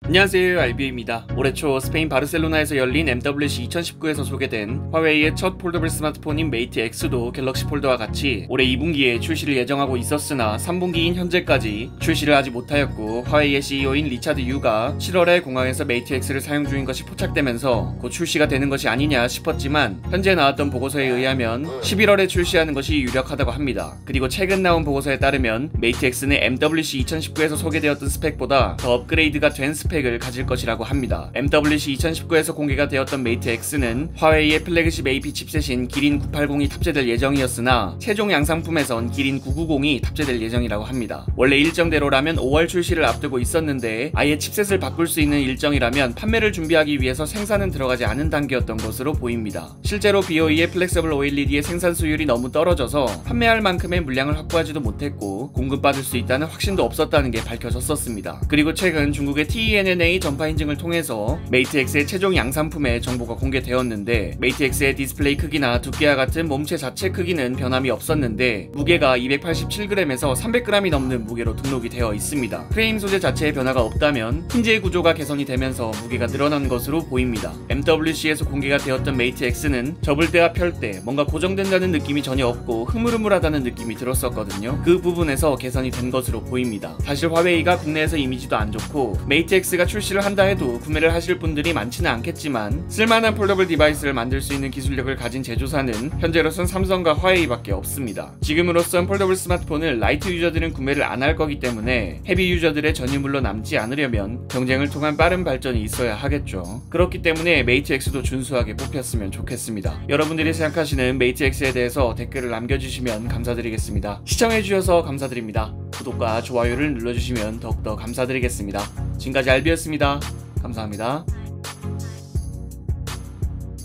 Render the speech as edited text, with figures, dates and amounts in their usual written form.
안녕하세요, 알비입니다. 올해 초 스페인 바르셀로나에서 열린 MWC 2019에서 소개된 화웨이의 첫 폴더블 스마트폰인 메이트 X도 갤럭시 폴더와 같이 올해 2분기에 출시를 예정하고 있었으나 3분기인 현재까지 출시를 하지 못하였고, 화웨이의 CEO인 리차드 유가 7월에 공항에서 메이트 X를 사용 중인 것이 포착되면서 곧 출시가 되는 것이 아니냐 싶었지만, 현재 나왔던 보고서에 의하면 11월에 출시하는 것이 유력하다고 합니다. 그리고 최근 나온 보고서에 따르면 메이트 X는 MWC 2019에서 소개되었던 스펙보다 더 업그레이드가 된 스펙을 가질 것이라고 합니다. MWC 2019에서 공개가 되었던 메이트 X는 화웨이의 플래그십 AP 칩셋인 기린 980이 탑재될 예정이었으나 최종 양상품에선 기린 990이 탑재될 예정이라고 합니다. 원래 일정대로라면 5월 출시를 앞두고 있었는데, 아예 칩셋을 바꿀 수 있는 일정이라면 판매를 준비하기 위해서 생산은 들어가지 않은 단계였던 것으로 보입니다. 실제로 BOE의 플렉서블 OLED의 생산 수율이 너무 떨어져서 판매할 만큼의 물량을 확보하지도 못했고, 공급받을 수 있다는 확신도 없었다는 게 밝혀졌었습니다. 그리고 최근 중국의 TENNA 전파 인증을 통해서 메이트 X의 최종 양산품의 정보가 공개되었는데, 메이트 X의 디스플레이 크기나 두께와 같은 몸체 자체 크기는 변함이 없었는데 무게가 287g에서 300g이 넘는 무게로 등록이 되어 있습니다. 프레임 소재 자체의 변화가 없다면 힌지의 구조가 개선이 되면서 무게가 늘어난 것으로 보입니다. MWC에서 공개가 되었던 메이트 X는 접을 때와 펼 때 뭔가 고정된다는 느낌이 전혀 없고 흐물흐물하다는 느낌이 들었었거든요. 그 부분에서 개선이 된 것으로 보입니다. 사실 화웨이가 국내에서 이미지도 안 좋고, 메이트 X가 출시를 한다 해도 구매를 하실 분들이 많지는 않겠지만, 쓸만한 폴더블 디바이스를 만들 수 있는 기술력을 가진 제조사는 현재로선 삼성과 화웨이밖에 없습니다. 지금으로선 폴더블 스마트폰을 라이트 유저들은 구매를 안 할 거기 때문에 헤비 유저들의 전유물로 남지 않으려면 경쟁을 통한 빠른 발전이 있어야 하겠죠. 그렇기 때문에 메이트 X도 준수하게 뽑혔으면 좋겠습니다. 여러분들이 생각하시는 메이트 X에 대해서 댓글을 남겨주시면 감사드리겠습니다. 시청해주셔서 감사드립니다. 구독과 좋아요를 눌러주시면 더욱더 감사드리겠습니다. 지금까지 알비였습니다. 감사합니다.